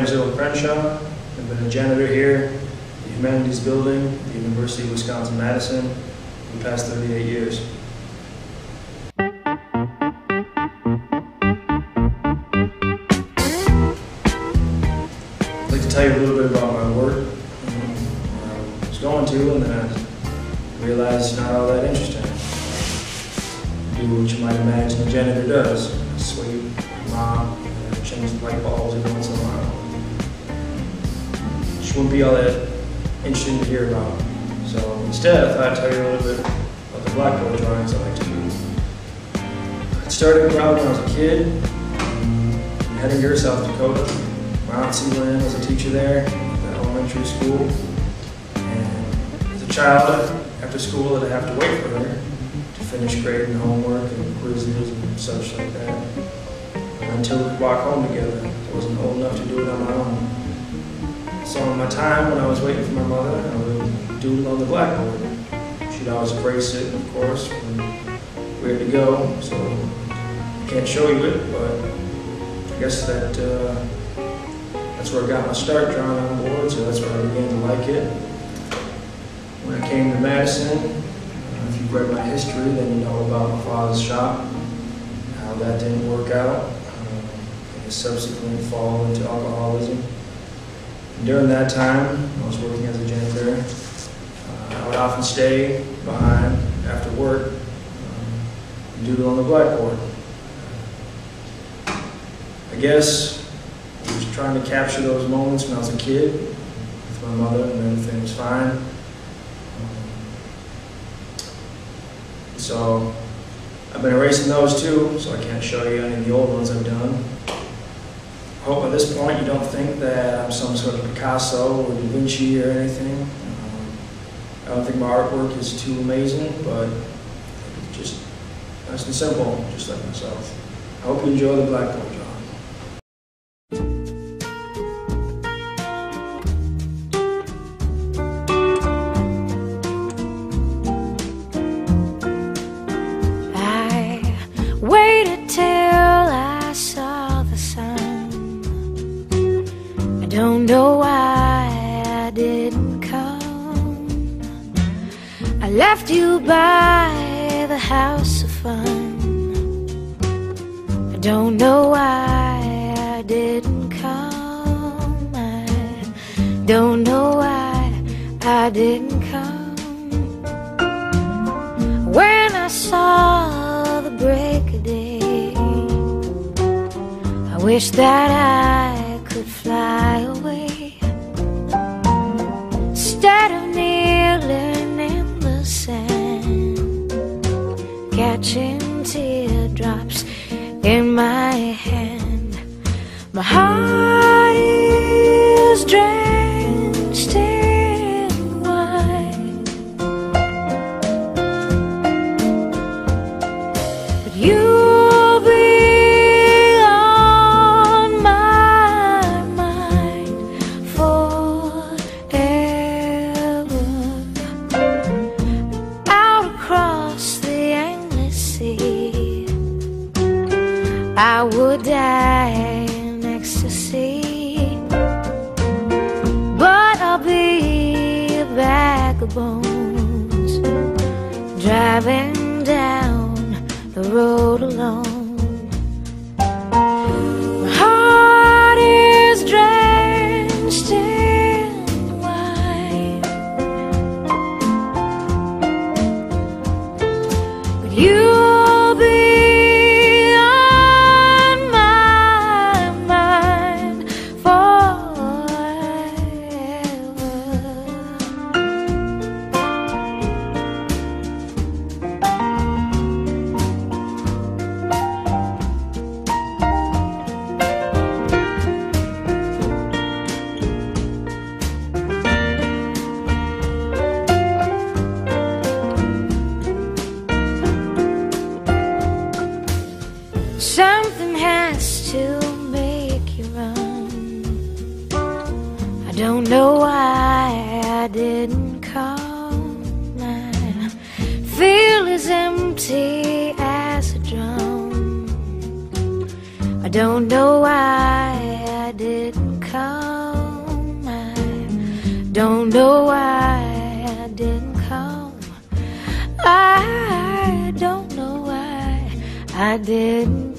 name is Earl Crenshaw. I've been a janitor here at the Humanities Building at the University of Wisconsin-Madison for the past 38 years. I'd like to tell you a little bit about my work. I was going to, and then I realized it's not all that interesting. I do what you might imagine a janitor does. Sweep, mop, change the light bulbs every once in a while. Which wouldn't be all that interesting to hear about. So instead, I thought I'd tell you a little bit about the Blackboard drawings I like to do. It started around when I was a kid, heading here to South Dakota. My Aunt Sealand was a teacher there at elementary school. And as a child, after school, I'd have to wait for her to finish grading homework and quizzes and such like that. Until we could walk home together. I wasn't old enough to do it on my own. So in my time when I was waiting for my mother, I would doodle on the blackboard. She'd always erase it, of course, when we had to go. So I can't show you it, but I guess that's where I got my start drawing on boards, so that's where I began to like it. When I came to Madison, if you've read my history, then you know about my father's shop, how that didn't work out. Subsequent fall into alcoholism. And during that time, I was working as a janitor. I would often stay behind after work and doodle on the blackboard. I guess I was trying to capture those moments when I was a kid with my mother and everything was fine. So I've been erasing those too, so I can't show you any of the old ones I've done. I hope at this point you don't think that I'm some sort of Picasso or Da Vinci or anything. I don't think my artwork is too amazing, but it's just nice and simple, just like myself. I hope you enjoy the Blackboard drawing. I waited till I saw the sun. I don't know why I didn't come. I left you by the house of fun. I don't know why I didn't come. I don't know why I didn't come. When I saw the break of day, I wish that I could fly away instead of kneeling in the sand, catching teardrops in my hand. My heart is drenched in wine, but you'll be I would die in ecstasy, but I'll be a bag of bones, driving down the road alone. My heart is drenched in wine, but you'll be something has to make you run. I don't know why I didn't come. I feel as empty as a drum. I don't know why I didn't come. don't know why I didn't come. I don't know why I didn't